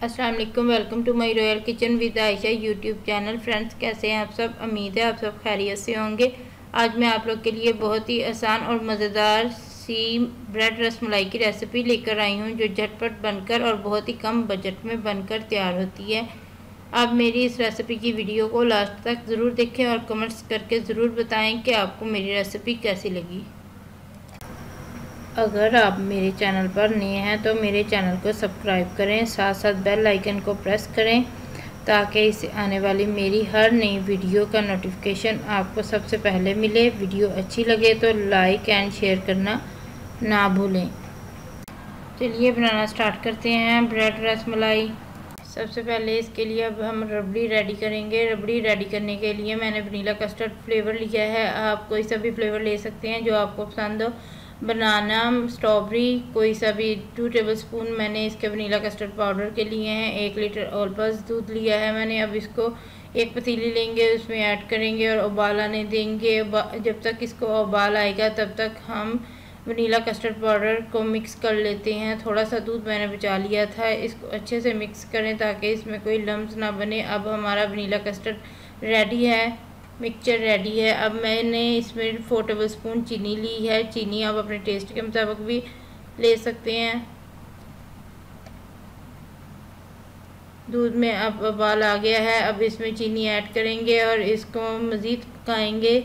अस्सलाम वालेकुम। Welcome to my royal kitchen with Ayesha YouTube channel. Friends, कैसे हैं आप सब? उम्मीद है आप सब खैरियत से होंगे। आज मैं आप लोग के लिए बहुत ही आसान और मज़ेदार सी ब्रेड रसमलाई की रेसिपी लेकर आई हूं, जो झटपट बनकर और बहुत ही कम बजट में बनकर तैयार होती है। आप मेरी इस रेसिपी की वीडियो को लास्ट तक ज़रूर देखें और कमेंट्स करके ज़रूर बताएँ कि आपको मेरी रेसिपी कैसी लगी। अगर आप मेरे चैनल पर नए हैं तो मेरे चैनल को सब्सक्राइब करें, साथ साथ बेल आइकन को प्रेस करें ताकि इससे आने वाली मेरी हर नई वीडियो का नोटिफिकेशन आपको सबसे पहले मिले। वीडियो अच्छी लगे तो लाइक एंड शेयर करना ना भूलें। चलिए बनाना स्टार्ट करते हैं ब्रेड रसमलाई। सबसे पहले इसके लिए अब हम रबड़ी रेडी करेंगे। रबड़ी रेडी करने के लिए मैंने वनीला कस्टर्ड फ्लेवर लिया है। आप कोई सा भी फ्लेवर ले सकते हैं जो आपको पसंद हो। बनाना, स्ट्रॉबेरी, कोई सा भी 2 टेबलस्पून मैंने इसके वनीला कस्टर्ड पाउडर के लिए हैं। 1 लीटर ऑल पर्पस दूध लिया है मैंने। अब इसको एक पतीली लेंगे, उसमें ऐड करेंगे और उबाल आने देंगे। जब तक इसको उबाल आएगा तब तक हम वनीला कस्टर्ड पाउडर को मिक्स कर लेते हैं। थोड़ा सा दूध मैंने बचा लिया था, इसको अच्छे से मिक्स करें ताकि इसमें कोई लम्स ना बने। अब हमारा वनीला कस्टर्ड रेडी है, मिक्सचर रेडी है। अब मैंने इसमें 4 टेबलस्पून चीनी ली है। चीनी आप अपने टेस्ट के मुताबिक भी ले सकते हैं। दूध में अब उबाल आ गया है। अब इसमें चीनी ऐड करेंगे और इसको मज़ीद पकाएंगे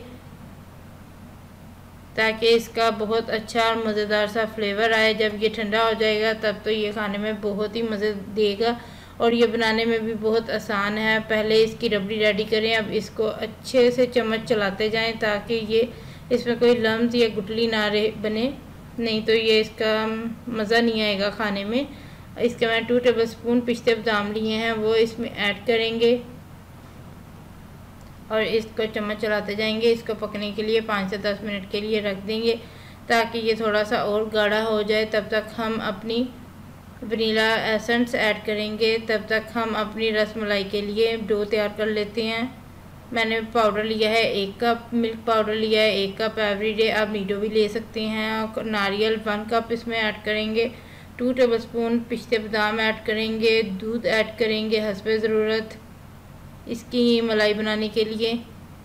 ताकि इसका बहुत अच्छा और मज़ेदार सा फ्लेवर आए। जब ये ठंडा हो जाएगा तब तो ये खाने में बहुत ही मज़े देगा और ये बनाने में भी बहुत आसान है। पहले इसकी रबड़ी रेडी करें। अब इसको अच्छे से चम्मच चलाते जाएं ताकि ये इसमें कोई लम्स या गुठली ना बने, नहीं तो ये इसका मज़ा नहीं आएगा खाने में। इसके मैं 2 टेबलस्पून पिस्ते बादाम लिए हैं, वो इसमें ऐड करेंगे और इसको चम्मच चलाते जाएंगे। इसको पकने के लिए 5 से 10 मिनट के लिए रख देंगे ताकि ये थोड़ा सा और गाढ़ा हो जाए। तब तक हम अपनी वनीला एसेंस ऐड करेंगे। तब तक हम अपनी रसमलाई के लिए डो तैयार कर लेते हैं। मैंने पाउडर लिया है 1 कप, मिल्क पाउडर लिया है 1 कप एवरीडे, आप नीडो भी ले सकते हैं। और नारियल 1 कप इसमें ऐड करेंगे। 2 टेबलस्पून पिस्ते बादाम ऐड करेंगे। दूध ऐड करेंगे हस्बे ज़रूरत इसकी मलाई बनाने के लिए।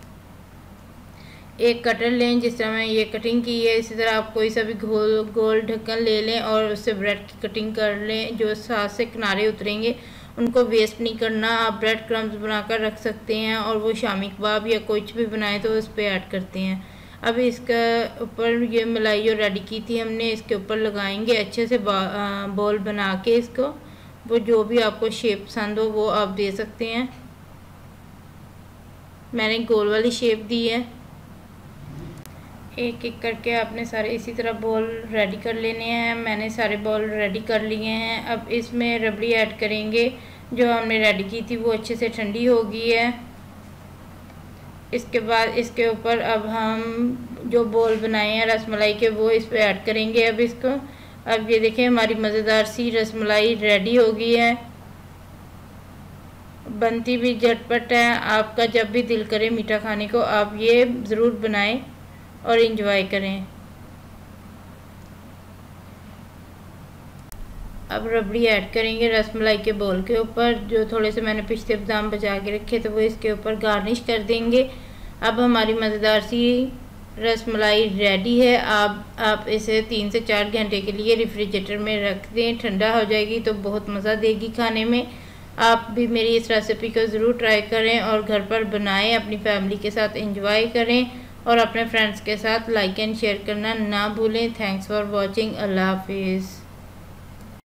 एक कटर लें, जिस तरह मैंने ये कटिंग की है इसी तरह आप कोई सा भी गोल ढक्कन ले लें और उससे ब्रेड की कटिंग कर लें। जो साथ से किनारे उतरेंगे उनको वेस्ट नहीं करना। आप ब्रेड क्रम्स बनाकर रख सकते हैं और वो शामी कबाब या कुछ भी बनाए तो उस पर ऐड करते हैं। अब इसका ऊपर ये मलाई जो रेडी की थी हमने इसके ऊपर लगाएंगे अच्छे से बॉल बना के। इसको वो जो भी आपको शेप पसंद हो वो आप दे सकते हैं। मैंने गोल वाली शेप दी है। एक एक करके आपने सारे इसी तरह बॉल रेडी कर लेने हैं। मैंने सारे बॉल रेडी कर लिए हैं। अब इसमें रबड़ी ऐड करेंगे जो हमने रेडी की थी, वो अच्छे से ठंडी हो गई है। इसके बाद इसके ऊपर अब हम जो बॉल बनाए हैं रसमलाई के वो इस पर ऐड करेंगे। अब इसको अब ये देखें हमारी मज़ेदार सी रसमलाई रेडी हो गई है। बनती भी झटपट है। आपका जब भी दिल करे मीठा खाने को आप ये ज़रूर बनाएं और इंजॉय करें। अब रबड़ी ऐड करेंगे रसमलाई के बोल के ऊपर। जो थोड़े से मैंने पिस्ते बादाम बचा के रखे थे वो इसके ऊपर गार्निश कर देंगे। अब हमारी मज़ेदार सी रसमलाई रेडी है। आप इसे 3 से 4 घंटे के लिए रेफ्रिजरेटर में रख दें, ठंडा हो जाएगी तो बहुत मज़ा देगी खाने में। आप भी मेरी इस रेसिपी को ज़रूर ट्राई करें और घर पर बनाएं, अपनी फैमिली के साथ एंजॉय करें और अपने फ्रेंड्स के साथ लाइक एंड शेयर करना ना भूलें। Thanks for watching. अल्लाह हाफिज़।